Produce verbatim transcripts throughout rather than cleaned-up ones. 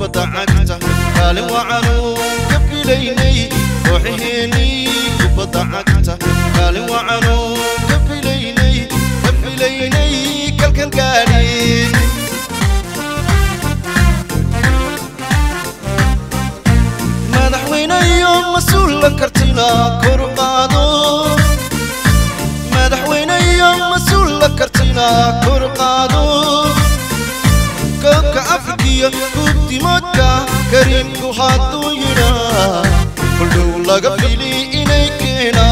kubadda cagta kaalin wacan ka filaynay kooxaheenii kubadda cagta kaalin wacan ka filaynay ka filaynay kalkan gaadhin madaxweynayo mas'uul la kartina kor u qaado madaxweynayo mas'uul la kartina kor u qaado كوكا أفريقيا كوبتي موتا كريم كوحاتو ينا كل دولة قبلي إنيكينا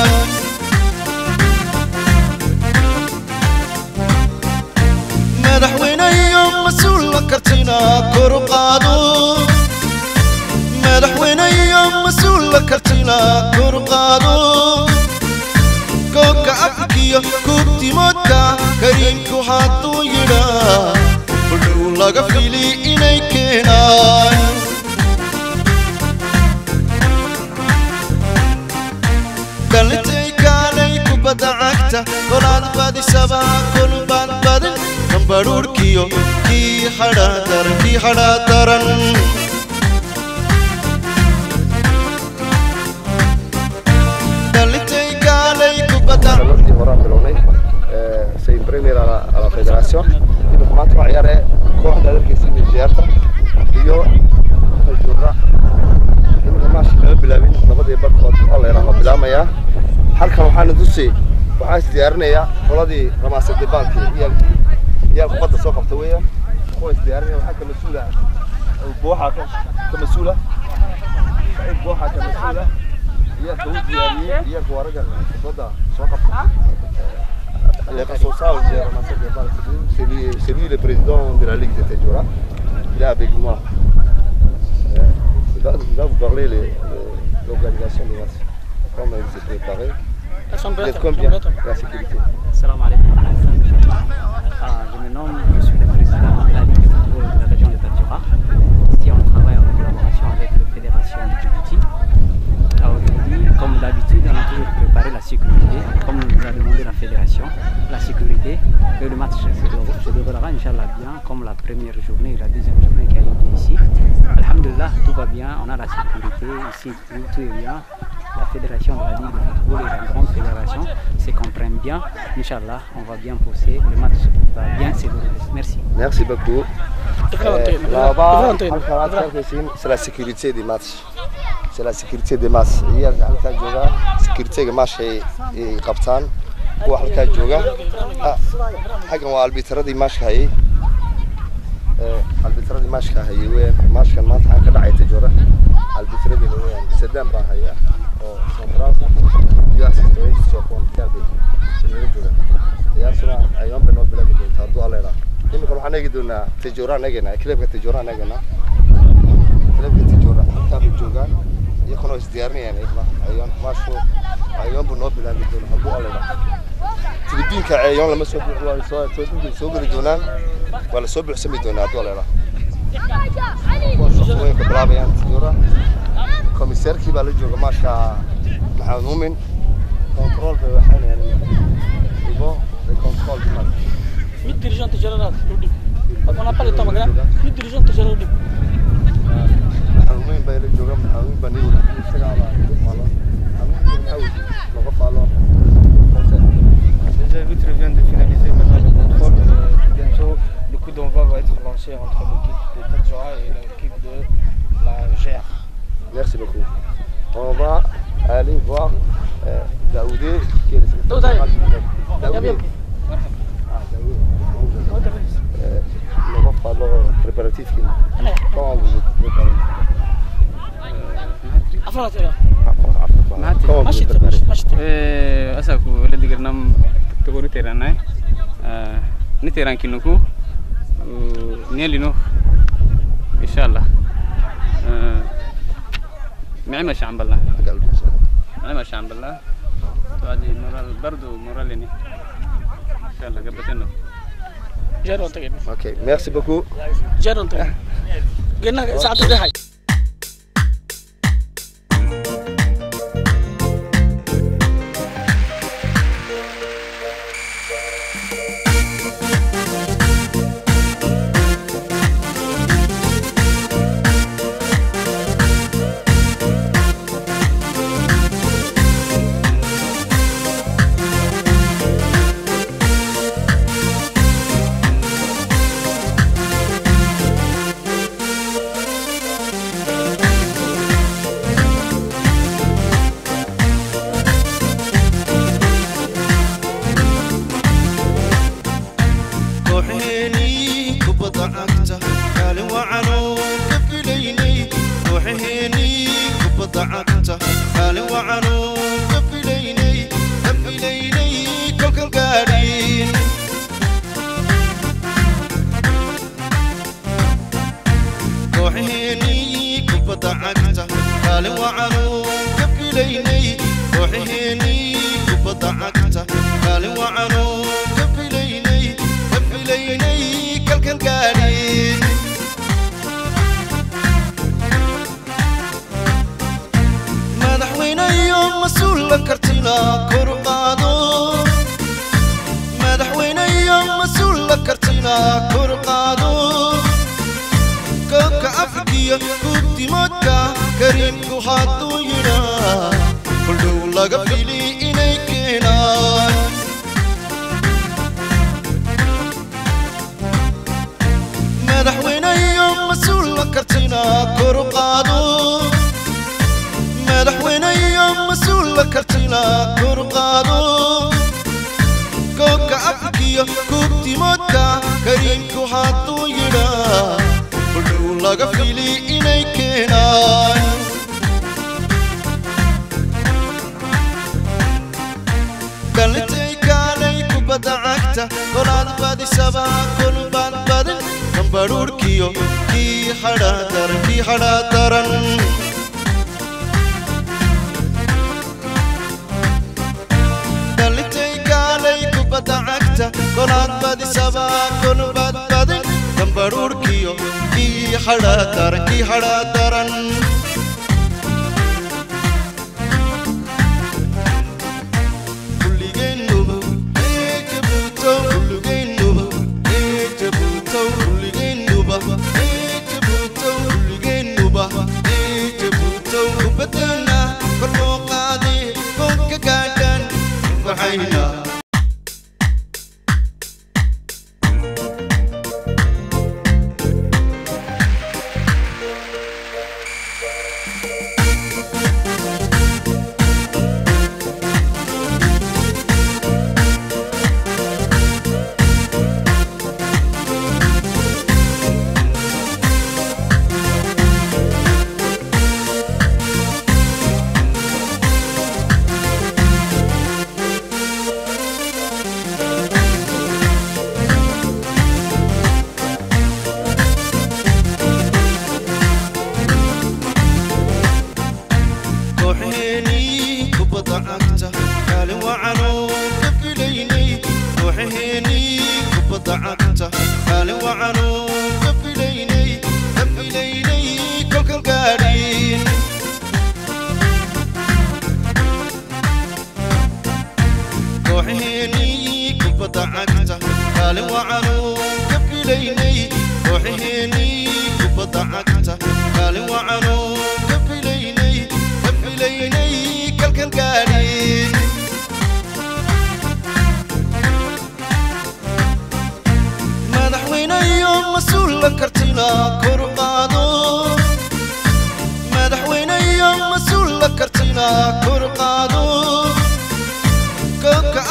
مدحوين أيام مسؤول لكرتنا كورقادو مدحوين أيام مسؤول لكرتنا كورقادو كوكا أفريقيا كوبتي موتا كريم كوحاتو ينا كل لقى فيلي إنيكينا قلتي كالي كوبا عكتا كولاد بادي سبا كل بان بادن نمبرور كيو كي حدا درن كي حدا درن قلتي كالي كوبا c'est une première à la, à la fédération. Il nous commence à faire quoi d'ailleurs que c'est une fierté. Il y a un jour là, il nous commence à faire la vie. Nous avons des bacs pour aller à la bila maya. Har كم حنا دوسي وعايز ديارنا يا ولادي رماس الدبان كي يا يا قبضة سوق فتوية. كويس ديارنا وحكي مسؤولة البوحة كمسؤولة. سعيد بوحة كمسؤولة. يا دود ديارني يا كوارجا قبضة سوق Les responsables de ramasser des balles, c'est lui, c'est lui le président de la Ligue de Tedjoura. Il est avec moi. Euh, il, va, il va vous parler de l'organisation des matchs. Comment il s'est préparé. Vous êtes combien la sécurité? Salam alaikum. Ah, je me nomme, je suis le président de la Ligue de football de la région de Tedjoura. Ici, on travaille en collaboration avec la Fédération de Djibouti. Aujourd'hui, comme d'habitude, on a toujours préparé la sécurité, comme nous a demandé la fédération, la sécurité, que le match se déroulera, Inch'Allah, bien, comme la première journée et la deuxième journée qui a été ici. Alhamdulillah, tout va bien, on a la sécurité, ici, tout, tout est bien. La fédération de la Ligue de football est une grande fédération, se comprennent bien. Inch'Allah, on va bien pousser, le match va bien se dérouler. Merci. Merci beaucoup. Euh, Là-bas, c'est la sécurité des matchs. C'est la sécurité des matchs. Il y a la sécurité des matchs et capitaine. واحد كان جوجا حاجة هو البيترة دي ماشكة هي البيترة دي ماشكة هي وين ماشكة ما تحن كده عيت جورا البيترة دي وين سدام راح هي أو سنتراس يا سيستوي سوكون كاربي سنين جورا يا سنا أيام بنود بلا بدون تردو على را يوم كانوا حنا يجدونا تجورا نجنا كلاب تجورا نجنا كلاب تجورا كابي جوجا يكونوا ازديارني يعني أيام ماشو أيام بنود بلا بدون تردو على را تريدين كعيون لما سوق الله سوق سوق سوق الجنان ولا سوق حسمي دونات ولا لا وين كبرابي يعني تجورا كوميسير كي بالجو ما شاء محمومين كنترول بحال يعني يبغى الكنترول ديال مية ديريجون تجارات لودي on n'a pas le temps magra mille dirigeants تجارات لودي محمومين بالجو محمومين بنيو اشتغل على ماله محمومين نحاول نوقف على Les arbitres viennent de finaliser maintenant le contrôle. Euh, bientôt, le coup d'envoi va être lancé entre l'équipe de Tadjoura et l'équipe de la G R. Merci beaucoup. On va aller voir euh, Daoudé, qui est le secrétaire général du Daoudé. Ah, Daoudé. Euh, on va parler préparatif. Comment vous êtes préparé? Comment vous êtes préparé? أسافو ولدي قرنام تقولي تيراناي نتيران كينوكو نيلينو إن شاء الله معنا شعب بالله معنا شعب بالله توادي مورال برضو موراليني إن شاء الله قبتنا جارون تجيب. Ok, merci beaucoup. جارون تجيب. قلنا ساعة تضحي. kaalin wacano ka filaynay kooxaheennii kubadda cagta kaalin wacano ka filaynay ka filaynay kolkan gaadhin kooxaheennii kubadda cagta kaalin wacano ka filaynay kooxaheennii kubadda cagta kaalin wacano ka filaynay ka filaynay kalkan gaadhin madaxweynayo mas-uula kartina kor u qaado madaxweynayo mas-uula kartina kor u qaado koobka afrikiya gudimoodka kariimku hadduu yidhaa kuldhow laga fili inay keenaan madaxweynayo mas-uula kartina kor u qaado madaxweynayo mas-uula kartina kor u qaado koobka afrikiya gudimoodka kariimku hadduu yidhaa kuldhow laga fili inay keenaan kalitay kaalay kubadda cagta kolaad badisaba kolbaan badin kambaruurkiyo kii hadhaa daran kii hadhaa daran kalitay kaalay kubadda cagta kolaad badisaba kolbaan badin kambaruurkiyo kii hadhaa daran kii hadhaa daran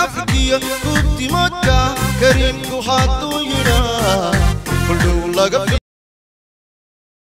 كريم كو حاطو ينا كل لغا